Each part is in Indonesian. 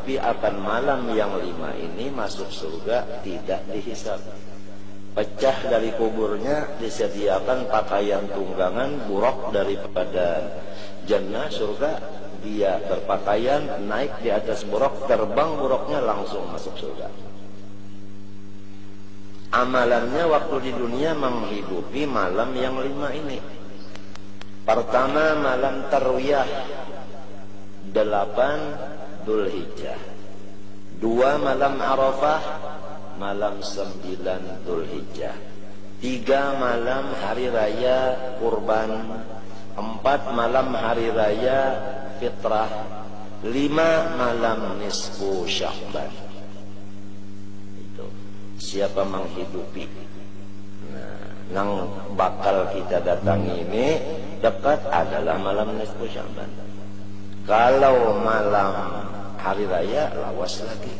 menghidupi akan malam yang 5 ini masuk surga tidak dihisab. Pecah dari kuburnya disediakan pakaian tunggangan buruk daripada jannah surga, dia berpakaian naik di atas buruk, terbang buruknya langsung masuk surga. Amalannya waktu di dunia menghidupi malam yang 5 ini. Pertama malam tarwiyah 8 Dzulhijjah. 2 malam Arafah malam 9 Dzulhijjah. 3 malam hari raya kurban. 4 malam hari raya fitrah. 5 malam nisfu Sya'ban. Itu siapa menghidupi. Nang bakal kita datangi ini dekat adalah malam nisfu Sya'ban. Kalau malam hari raya lawas lagi.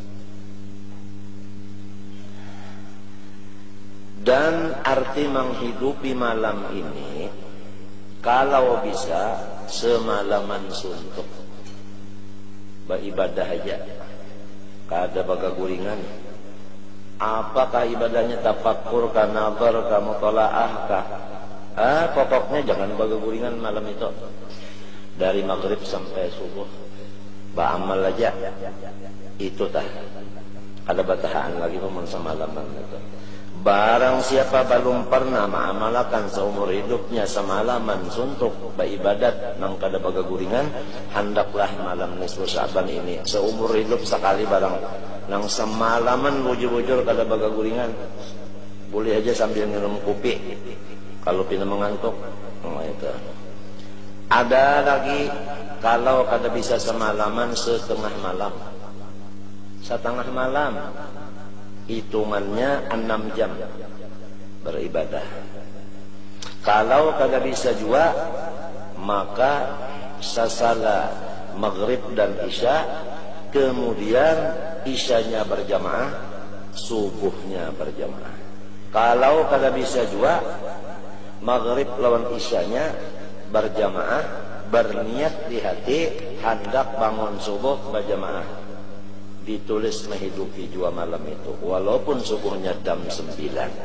Dan arti menghidupi malam ini, kalau bisa semalaman suntuk beribadah aja, kada bagaguringan. Apakah ibadahnya tafakur, kah nazar, kah mutalaah, kah? Pokoknya jangan bagaguringan malam itu. Dari maghrib sampai subuh ba'amal aja. Itu tah. Ada batahan lagi pun semalaman itu. Barang siapa belum pernah mengamalkan seumur hidupnya semalaman suntuk beribadat nang kada bagaguringan, hendaklah malam nisfu Sya'ban ini seumur hidup sekali barang nang semalaman bujur-bujur kada bagaguringan. Boleh aja sambil minum kopi kalau pina mengantuk. Itu. Ada lagi kalau kada bisa semalaman setengah malam. Setengah malam hitungannya 6 jam beribadah. Kalau kada bisa juga maka sasala maghrib dan isya, kemudian isyanya berjamaah, subuhnya berjamaah. Kalau kada bisa juga maghrib lawan isyanya berjamaah, berniat di hati hendak bangun subuh berjamaah. Ditulis menghidupi 2 malam itu walaupun subuhnya jam 9.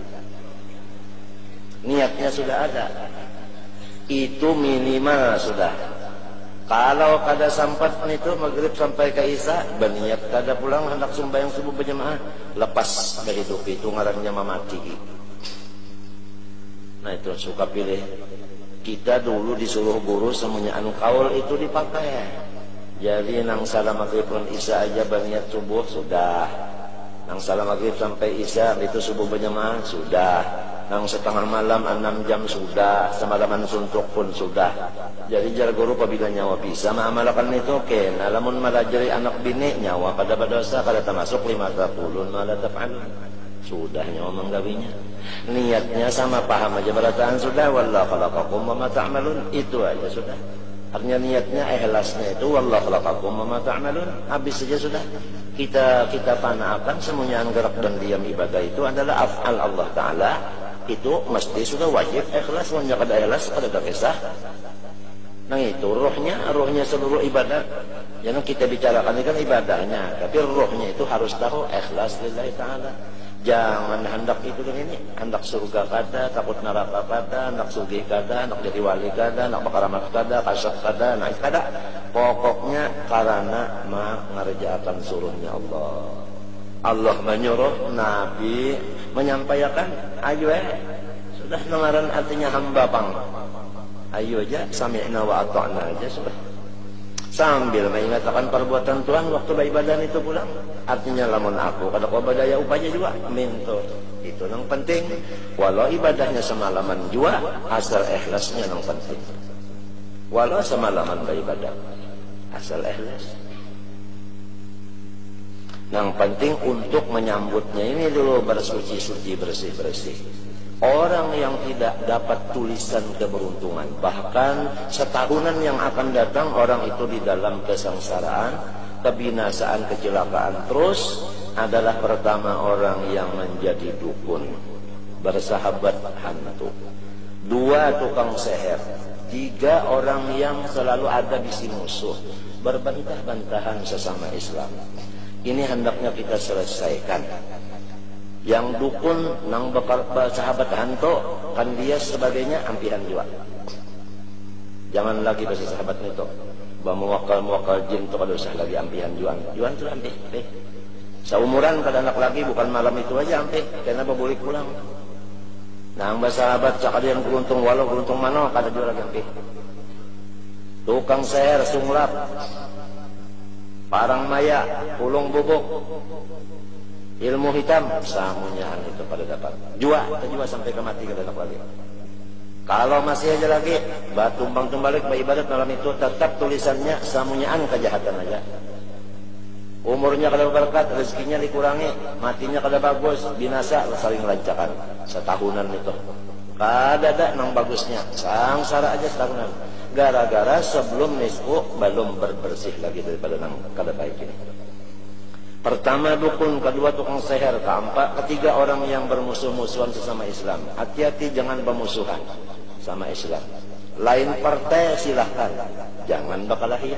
Niatnya sudah ada. Itu minimal sudah. Kalau kada sampat itu maghrib sampai ke isya, berniat kada pulang hendak sembahyang subuh berjamaah, lepas menghidupi itu ngarannya memati. Nah itu suka pilih. Kita dulu disuruh guru semuanya anu kaul itu dipakai. Jadi nang salam maghrib dan isya aja berniat subuh sudah. Nang salam maghrib sampai isya itu subuh berjamaah sudah. Nang setengah malam 6 jam sudah. Semalaman suntuk pun sudah. Jadi jar guru apabila nyawa bisa mengamalkan itu oke. Namun malajari anak bini nyawa pada dosa kada termasuk 50 malah taf'alun. Sudah nyawa menggawinya. Niatnya sama paham aja berataan sudah. Wallahu khalaqakum wa ma ta'malun. Itu aja sudah. Artinya niatnya ikhlasnya itu wallahu khalaqakum wa ma ta'malun. Habis saja sudah. Kita panahkan semuanya gerak dan diam ibadah itu adalah af'al Allah Ta'ala. Itu mesti sudah wajib ikhlas. Wanya kada ikhlas kada ada kisah. Nah itu ruhnya seluruh ibadah. Yang kita bicarakan ini kan ibadahnya, tapi ruhnya itu harus tahu ikhlas lillahi ta'ala. Jangan hendak itu dan ini, hendak surga kada, takut neraka kada, hendak sugih kada, hendak jadi wali kada, hendak makaramat kada, kasab kada, naik kada. Pokoknya karena mengerjakan suruhnya Allah. Allah menyuruh, Nabi menyampaikan, ayo sudah dengaran artinya hamba bang. Ayo aja, sami'na wa ata'na aja sudah. Sambil mengingatkan perbuatan Tuhan waktu beribadah itu pulang. Artinya lamun aku kada kau badaya upaya juga minto. Itu yang penting. Walau ibadahnya semalaman juga, asal ikhlasnya yang penting. Walau semalaman beribadah, asal ikhlas. Yang penting untuk menyambutnya ini dulu bersuci-suci, bersih-bersih. Orang yang tidak dapat tulisan keberuntungan, bahkan setahunan yang akan datang orang itu di dalam kesengsaraan, kebinasaan, kecelakaan terus adalah pertama orang yang menjadi dukun, bersahabat hantu, 2 tukang seher, 3 orang yang selalu ada bisi musuh, berbantah-bantahan sesama Islam. Ini hendaknya kita selesaikan. Yang dukun nang bakal sahabat hanto kan dia sebagainya ampihan juga. Jangan lagi bahasa sahabat itu. Muakal jin itu kada usah lagi ampihan juan. Juan tu ampih. Seumuran kada anak lagi bukan malam itu aja ampih. Kenapa boleh pulang? Nang bahasa sahabat sakalian beruntung walau beruntung mano kada juga lagi ampih. Tukang seher sunglap. Parang maya, pulung bubuk. Ilmu hitam samunyahan itu pada dapat. Jua sampai ke mati kada anak lagi. Kalau masih aja lagi tumbang tumbalik beribadat malam itu tetap tulisannya samunyaan kejahatan aja. Umurnya kada berkat, rezekinya dikurangi, matinya kada bagus, binasa saling lancakan. Setahunan itu. Kada ada nang bagusnya, sangsara aja setahunan. Gara-gara sebelum nisfu belum berbersih lagi daripada nang kada baik ini. Pertama dukun, kedua tukang seher, keempat, ketiga orang yang bermusuh-musuhan sesama Islam. Hati-hati jangan bermusuhan sama Islam. Lain partai silahkan, jangan bakalahian.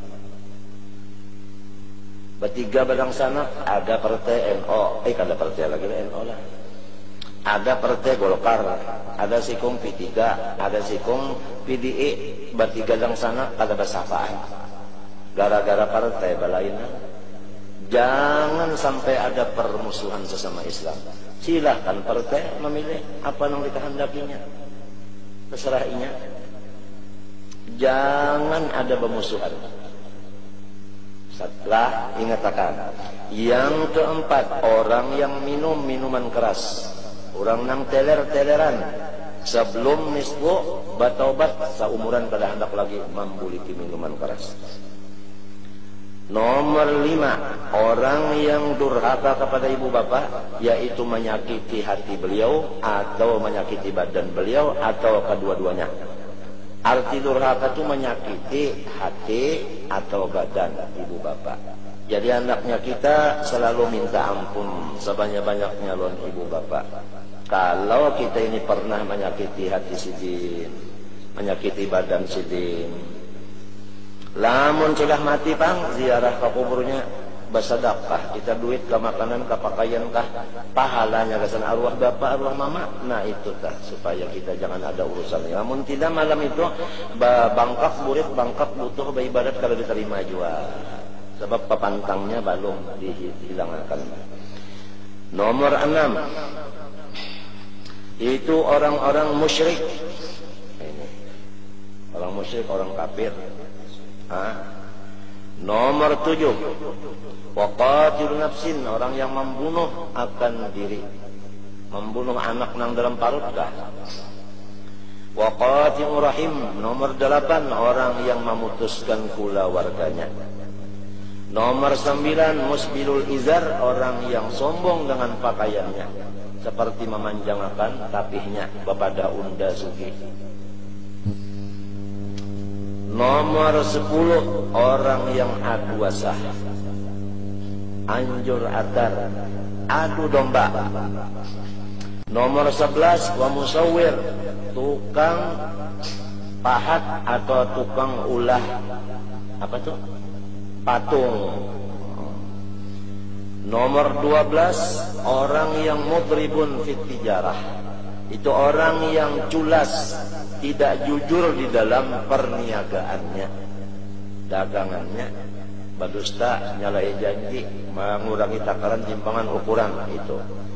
Bertiga badang sana ada partai NO, kada partai lagi NO lah. Ada partai Golkar, ada sikung P3, ada sikung PDI, bertiga badang sana ada bersapaan. Gara-gara partai balainan. Jangan sampai ada permusuhan sesama Islam. Silahkan partai memilih apa yang dikehendakinya. Terserahnya. Jangan ada permusuhan. Setelah ingatakan. Yang keempat, orang yang minum minuman keras. Orang nang teler-teleran. Sebelum nisfu bataubat seumuran kada hendak lagi membuliti minuman keras. Nomor 5, orang yang durhaka kepada ibu bapa, yaitu menyakiti hati beliau atau menyakiti badan beliau atau kedua-duanya. Arti durhaka itu menyakiti hati atau badan ibu bapa. Jadi anaknya kita selalu minta ampun sebanyak-banyaknya lawan ibu bapa. Kalau kita ini pernah menyakiti hati sidin, menyakiti badan sidin, lamun sudah mati pang ziarah ke kuburnya bersedekah, kita duit ke makanan ke pakaian kah pahalanya kesan arwah bapak arwah mama. Nah itu tah supaya kita jangan ada urusan. Lamun tidak malam itu bangkak murid bangkak butuh beribadat kalau diterima juga sebab papantangnya belum dihilangkan. Nomor 6 itu orang-orang musyrik. Ini orang musyrik, orang kafir. Nomor 7, waqatil nafsin, orang yang membunuh akan diri, membunuh anak nang dalam parut kah. Waqatil rahim, nomor 8, orang yang memutuskan kula warganya. Nomor 9, musbilul izar, orang yang sombong dengan pakaiannya, seperti memanjangkan tapihnya kepada unda sugi. Nomor 10, orang yang adu wasah, anjur atar, adu domba. Nomor 11, wa musawwir, tukang pahat atau tukang ulah apa tuh? Patung. Nomor 12, orang yang mudribun fit tijarah, itu orang yang culas, tidak jujur di dalam perniagaannya, dagangannya, berdusta, nyalai janji, mengurangi takaran timpangan ukuran itu.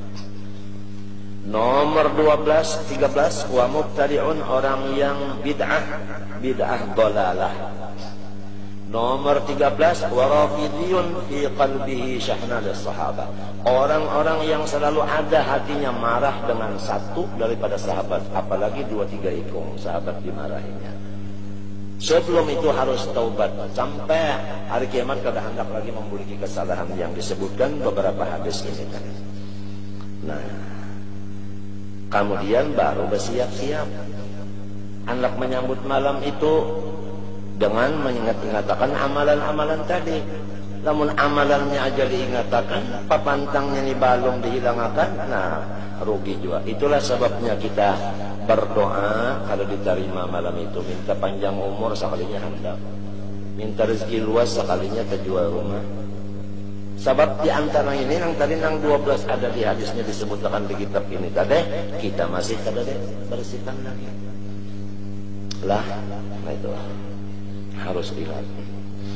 Nomor 13, wa mubtadi'un, orang yang bid'ah dhalalah. Nomor 13, wa rafidiyun fi qalbihi syahnal sahabat, orang-orang yang selalu ada hatinya marah dengan satu daripada sahabat, apalagi 2-3 ikung sahabat dimarahinya. Sebelum itu harus taubat sampai hari kiamat kada hendak lagi memiliki kesalahan yang disebutkan beberapa hadis ini kan. Nah, kemudian baru bersiap-siap hendak menyambut malam itu dengan mengingat-ingatakan amalan-amalan tadi. Namun amalannya aja diingatakan, papantangnya ni balong dihilangkan, nah rugi juga. Itulah sebabnya kita berdoa kalau diterima malam itu, minta panjang umur sekalinya hendak. minta rezeki luas sekalinya terjual rumah. Sebab di antara ini yang tadi yang 12 ada di hadisnya disebutkan di kitab ini tadi, kita masih kada bersihkan lagi. Lah, nah itu harus dilatih.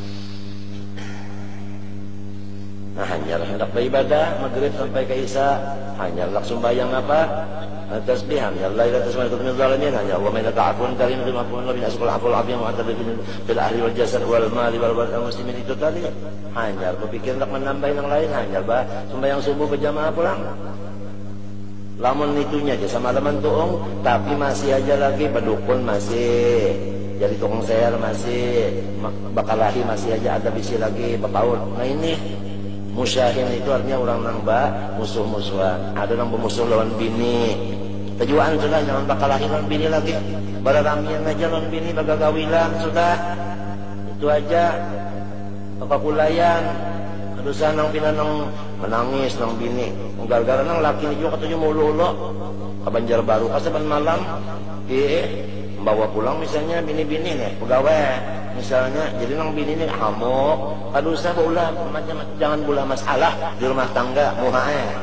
Nah, hanya hendak beribadah maghrib sampai ke isya, hanya hendak sembahyang apa? Tasbih, hanya la ilaha illallah min zalimin, hanya wa man ta'afun karim bima kunna min asqal aful afiyam wa anta bil ahli wal jasad wal mali wal walad muslimin. Itu tadi hanya berpikir hendak menambah yang lain, hanya sembahyang subuh berjamaah pulang. Lamun itunya aja sama teman tuung, tapi masih aja lagi berdukun, masih jadi tukang seher, masih bakalahi, masih aja ada bisi lagi berpaut. Nah ini musyahin itu artinya orang nambah musuh-musuhan. Ada yang bermusuh lawan bini. Tujuan sudah jangan bakal lahir lawan bini lagi. Bararamian aja lawan bini bagagawilan sudah. Itu aja. Pakakulayan. Adusan nang pinanang menangis nang bini. Gara-gara nang laki ni juga katunya mulu-ulo. Ke Banjarbaru kasaban malam. Membawa pulang misalnya bini-bini nih pegawai. Misalnya jadi nang bini nih hamuk. Adusan ulah macam jangan pula masalah di rumah tangga muhae.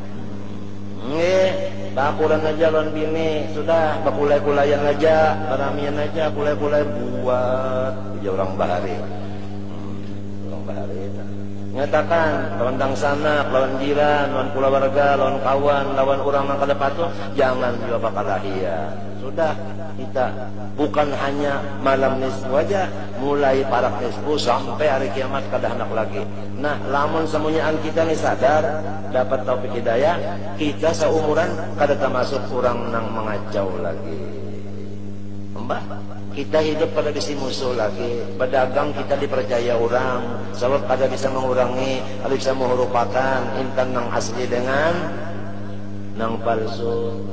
Bakuran aja lawan bini, sudah bakulai-kulayan aja, baramian aja, kulai-kulai buat dia orang bahari. Orang bahari. Nyatakan lawan dangsana, lawan jiran, lawan keluarga, lawan kawan, lawan orang yang kada patuh, jangan juga bakal lahir. Sudah kita bukan hanya malam nisfu aja, mulai parak nisfu sampai hari kiamat kada hendak lagi. Nah, lamun semuanya kita nih sadar, dapat taufik hidayah, kita seumuran kada termasuk orang nang mengacau lagi. Mbah, kita hidup pada bisi musuh lagi, berdagang kita dipercaya orang, sebab kada bisa mengurangi, kada bisa merupakan intan nang asli dengan nang palsu.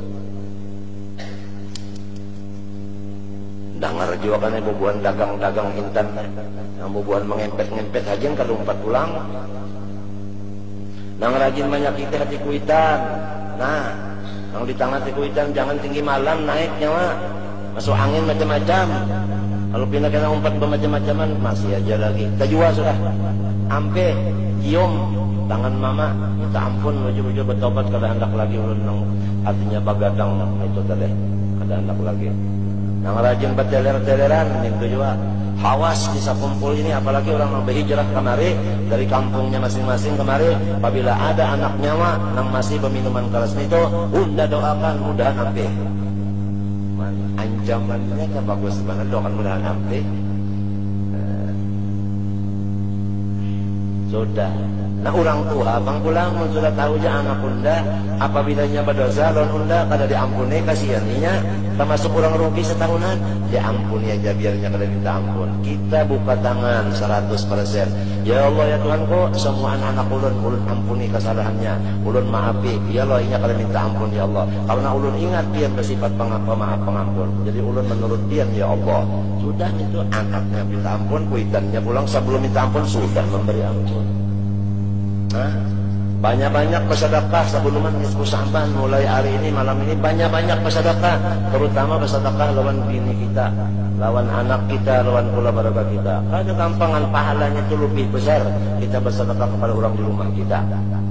Dengar juga kan bubuhan dagang-dagang intan, yang bubuhan mengempet-ngempet aja yang kalumpat pulang. Nang rajin banyak kita hati kuitan. Nah, nang di tangan hati kuitan jangan tinggi malam naiknya mah. Masuk angin macam-macam. Kalau pindah kena umpat bermacam-macaman masih aja lagi. Kita jual sudah. Ampe cium tangan mama, minta ampun wujud-wujud bertobat kada hendak lagi ulun nang artinya bagadang itu tadi. Kada hendak lagi. Nang rajin berteler-teleran itu juga. Hawas bisa kumpul ini, apalagi orang yang berhijrah kemari dari kampungnya masing-masing kemari. Apabila ada anaknya mah nang masih berminuman keras itu, unda doakan mudahan ampe. Ancamannya kan bagus banget, doakan mudahan ampe. Sudah. Nah orang tua bang pulang sudah tahu aja anak unda apabilanya berdosa lawan unda kada diampuni kasihannya, termasuk orang rugi setahunan diampuni aja biarnya kada minta ampun. Kita buka tangan 100%. Ya Allah ya Tuhanku, semua anak-anak ulun ampuni kesalahannya, ulun maafi. Ya Allah inya kada minta ampun ya Allah. Karena ulun ingat dia bersifat maaf pengampun. Jadi ulun menurut dia ya Allah. Sudah itu angkatnya minta ampun, kuitannya pulang sebelum minta ampun sudah memberi ampun. Banyak-banyak bersedekah sebelum nisfu Sya'ban. Mulai hari ini malam ini banyak-banyak bersedekah, terutama bersedekah lawan bini kita, lawan anak kita, lawan keluarga kita. Ada gampangan pahalanya itu lebih besar kita bersedekah kepada orang di rumah kita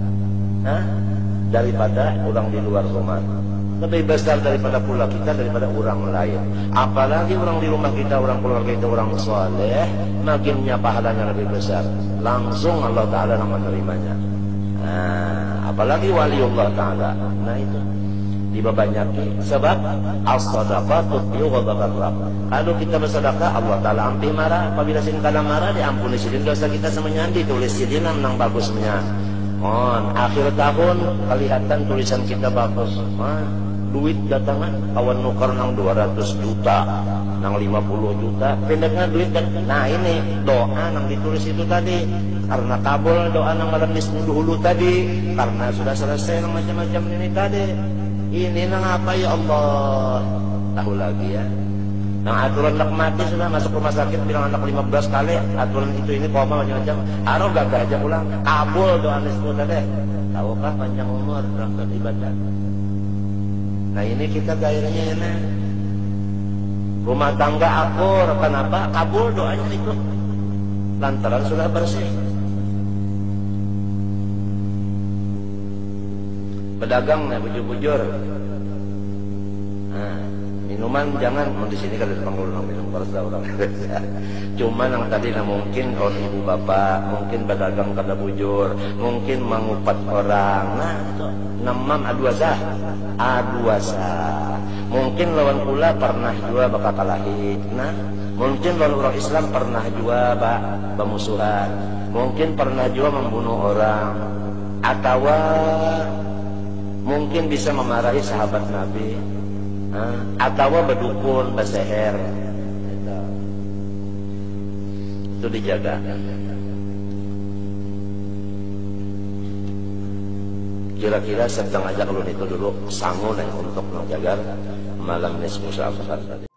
daripada orang di luar rumah. Lebih besar daripada pula kita daripada orang lain. Apalagi orang di rumah kita, orang keluarga kita, orang soleh, makinnya pahalanya lebih besar. Langsung Allah Ta'ala yang menerimanya. Apalagi waliullah Ta'ala. Nah itu dibabanyaki. Sebab as-sadaqah tutfi'u ghadabar Rabb. Kalau kita bersedekah, Allah Ta'ala ampih marah. Apabila sin kada marah, diampuni sidin dosa kita semuanya, ditulis sidin nang bagusnya. Akhir tahun kelihatan tulisan kita bagus. Duit datangan kawan nuker nang 200 juta, nang 50 juta, pendeknya duit kan. Nah ini doa nang ditulis itu tadi, karena kabul doa nang malam nisfu dulu tadi, karena sudah selesai nang macam-macam ini tadi. Ini nang apa ya Allah? Tahu lagi ya. Nah aturan nak mati sudah masuk rumah sakit bilang anak 15 kali, aturan itu ini koma macam-macam. Aro gagah aja pulang, kabul doa nisfu tadi. Tahukah panjang umur dalam beribadah? Nah ini kita gairahnya ini rumah tangga akur, kenapa? Kabul doanya itu. lantaran sudah bersih. Pedagang bujur-bujur, nah, minuman jangan di sini kan ada pengeluaran minum harus orang. Cuman yang tadi mungkin ibu bapak, mungkin pedagang kada bujur, mungkin mengupat orang. Nah itu namam aduasa. Mungkin lawan pula pernah juga bakal kalahi. Nah mungkin lawan orang Islam pernah juga bermusuhan. Mungkin pernah juga membunuh orang, atau mungkin bisa memarahi sahabat Nabi, atau berdukun, berseher. Itu dijaga. Kira-kira sedang aja kalau itu dulu sangun untuk menjaga malam nisfu Sya'ban tadi.